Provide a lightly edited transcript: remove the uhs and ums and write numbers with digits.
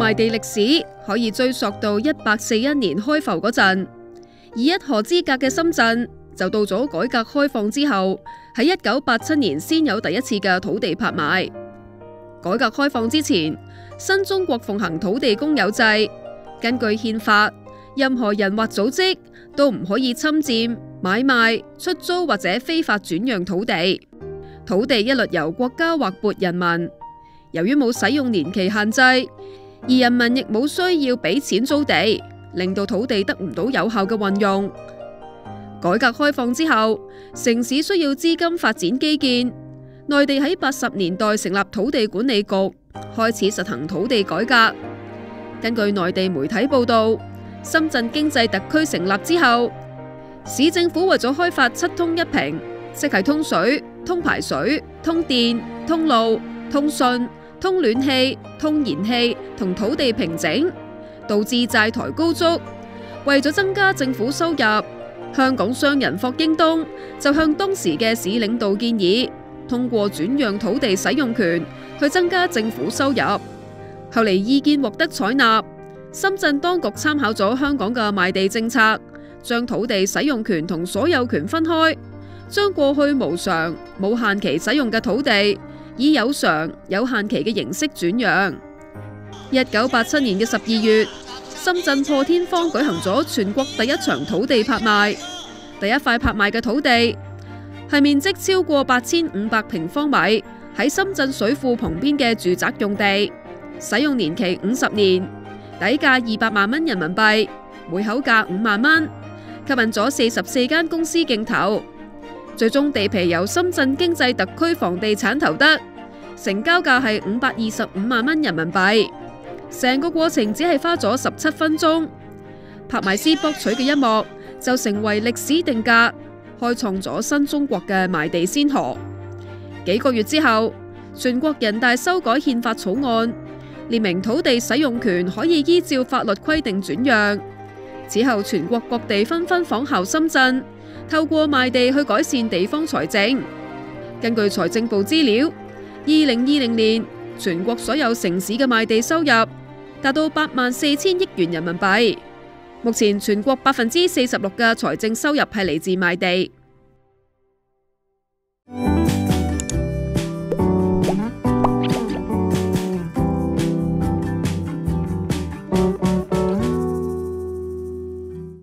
賣地歷史可以追溯到1841年開埠嗰陣，而一河之隔嘅深圳就到咗改革開放之後，喺1987年先有第一次嘅土地拍賣。改革開放之前，新中國奉行土地公有制，根據憲法，任何人或組織都唔可以侵佔、買賣、出租或者非法轉讓土地。土地一律由國家劃撥人民。由於冇使用年期限制，而人民亦冇需要俾錢租地，令到土地得唔到有效嘅運用。改革開放之後，城市需要資金發展基建，內地喺80年代成立土地管理局，開始實行土地改革。根據內地媒體報道，深圳經濟特區成立之後，市政府為咗開發7通1平，即係通水、通排水、通電、通路、通訊、通暖氣、通燃氣同土地平整，導致債台高築。為咗增加政府收入，香港商人霍英東就向當時嘅市領導建議，通過轉讓土地使用權去增加政府收入。後嚟意見獲得採納，深圳當局參考咗香港嘅賣地政策，將土地使用權同所有權分開，將過去無償、冇限期使用嘅土地以有償、有限期嘅形式轉讓。1987年嘅12月，深圳破天荒舉行咗全國第一場土地拍賣。第一塊拍賣嘅土地係面積超過8500平方米，喺深圳水庫旁邊嘅住宅用地，使用年期50年，底價200萬蚊人民幣，每口價5萬蚊，吸引咗44間公司競投。最終地皮由深圳經濟特區房地產投得，成交價係525萬蚊人民幣。成個過程只係花咗17分鐘，拍賣師博取嘅一幕就成為歷史定格，開創咗新中國嘅賣地先河。幾個月之後，全國人大修改憲法草案，列明土地使用權可以依照法律規定轉讓。此後，全國各地紛紛仿效深圳，透過賣地去改善地方財政。根據財政部資料，2020年全國所有城市嘅賣地收入達到84000億元人民幣。目前全國46%嘅財政收入係嚟自賣地。